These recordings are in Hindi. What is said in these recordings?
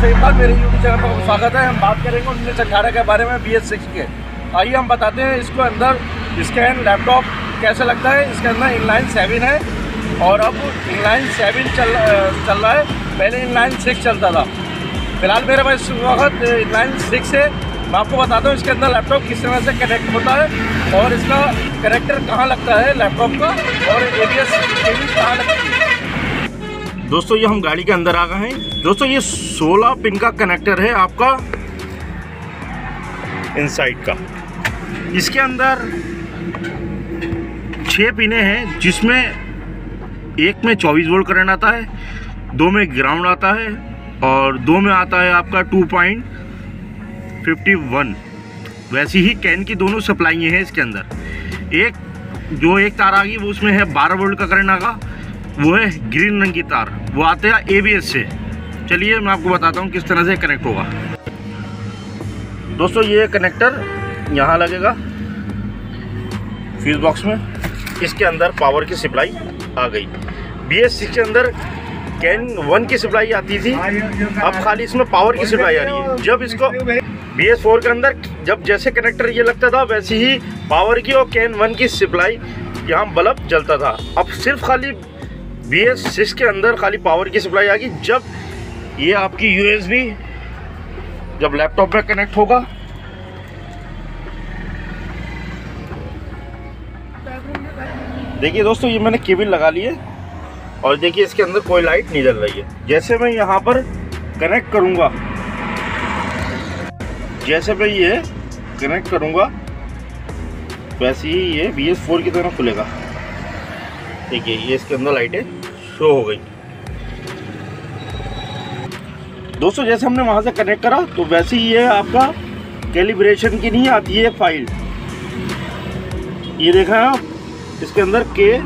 से एक बार मेरे यूट्यूब चैनल पर स्वागत है। हम बात करेंगे 1918 के बारे में BS6 के। आइए हम बताते हैं इसको अंदर स्कैन लैपटॉप कैसे लगता है। इसके अंदर इनलाइन 7 है और अब इनलाइन 7 चल रहा है। पहले इनलाइन 6 चलता था। फिलहाल मेरे पास इस वक्त इनलाइन 6 है। मैं आपको बताता हूँ इसके अंदर लैपटॉप किस तरह से कनेक्ट होता है और इसका कनेक्टर कहाँ लगता है लैपटॉप का, और ABS केबल कहाँ लगती है। दोस्तों ये हम गाड़ी के अंदर आ गए हैं। दोस्तों ये 16 पिन का कनेक्टर है आपका इनसाइड का। इसके अंदर 6 पिने हैं, जिसमें एक में 24 वोल्ट करंट आता है, 2 में ग्राउंड आता है और 2 में आता है आपका 2.51। वैसी ही कैन की दोनों सप्लाई हैं इसके अंदर। एक तार आ गई, वो उसमें है 12 वोल्ट का करंट आगा, वो है ग्रीन रंग की तार, वो आते हैं ABS से। चलिए मैं आपको बताता हूँ किस तरह से कनेक्ट होगा। दोस्तों ये कनेक्टर यहाँ लगेगा फ्यूज बॉक्स में। इसके अंदर पावर की सप्लाई आ गई। BS6 के अंदर कैन 1 की सप्लाई आती थी, अब खाली इसमें पावर की सप्लाई आ रही है। जब इसको BS4 के अंदर जब जैसे कनेक्टर ये लगता था, वैसे ही पावर की और कैन 1 की सप्लाई यहाँ बल्ब जलता था। अब सिर्फ खाली BS6 के अंदर खाली पावर की सप्लाई आ गई। जब ये आपकी USB जब लैपटॉप में कनेक्ट होगा, देखिए दोस्तों ये मैंने केबल लगा ली है और देखिए इसके अंदर कोई लाइट नहीं जल रही है। जैसे मैं यहाँ पर कनेक्ट करूँगा, जैसे मैं ये कनेक्ट करूँगा, वैसे ही ये BS4 की तरह खुलेगा। देखिए ये इसके अंदर लाइटें शो हो गई। दोस्तों जैसे हमने वहाँ से कनेक्ट करा, तो वैसे ही ये आपका कैलिब्रेशन की नहीं आती है फाइल। ये देखा है आप, इसके अंदर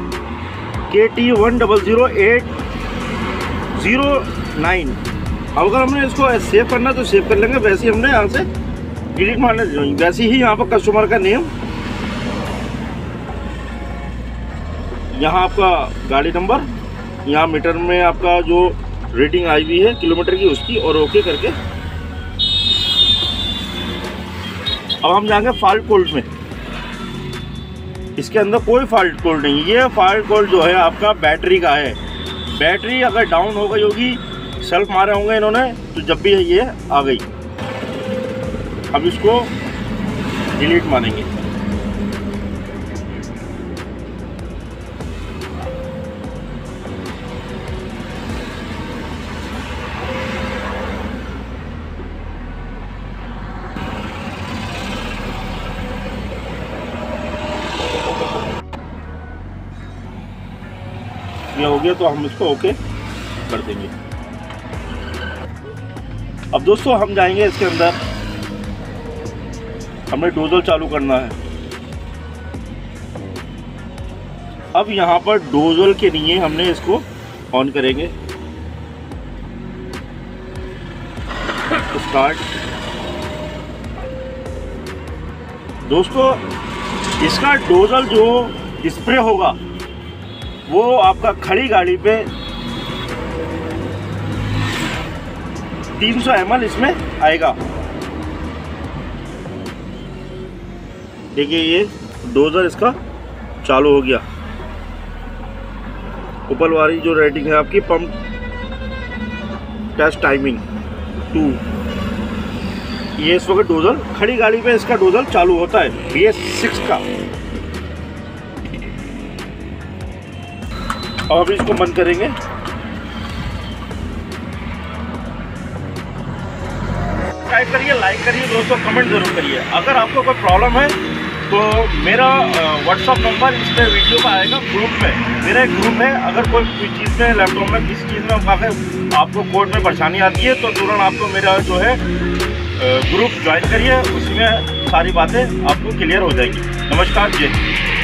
KT100809। अब अगर हमने इसको सेव करना तो सेव कर लेंगे, वैसे ही हमने यहाँ से डिलीट मारना चाहिए। वैसे ही यहाँ पर कस्टमर का नेम, यहाँ आपका गाड़ी नंबर, यहाँ मीटर में आपका जो रेटिंग आई हुई है किलोमीटर की उसकी, और ओके करके अब हम जाएंगे फॉल्ट कोड में। इसके अंदर कोई फॉल्ट कोड नहीं। ये फॉल्ट कोड जो है आपका बैटरी का है। बैटरी अगर डाउन हो गई होगी, सेल्फ मारे होंगे इन्होंने, तो जब भी ये आ गई, अब इसको डिलीट मारेंगे। ये हो गया तो हम इसको ओके कर देंगे। अब दोस्तों हम जाएंगे इसके अंदर, हमें डोजल चालू करना है। अब यहाँ पर डोजल के लिए हमने इसको ऑन करेंगे, स्टार्ट। दोस्तों इसका डोजल जो स्प्रे होगा वो आपका खड़ी गाड़ी पे 300 ml इसमें आएगा। देखिए ये डोजर इसका चालू हो गया। ऊपर वाली जो रेटिंग है आपकी पंप टेस्ट टाइमिंग 2, ये इस वक्त डोजल खड़ी गाड़ी पे इसका डोजल चालू होता है BS6 का। अब हम इसको बंद करेंगे। सब्सक्राइब करिए, लाइक करिए दोस्तों, कमेंट जरूर करिए। अगर आपको कोई प्रॉब्लम है तो मेरा व्हाट्सअप नंबर इस पर वीडियो का आएगा। ग्रुप में मेरा एक ग्रुप है। अगर कोई चीज़ में लैपटॉप में किसी चीज़ में आपको कोड में परेशानी आती है, तो तुरंत आपको मेरा जो है ग्रुप ज्वाइन करिए, उसमें सारी बातें आपको क्लियर हो जाएगी। नमस्कार, जय हिंद।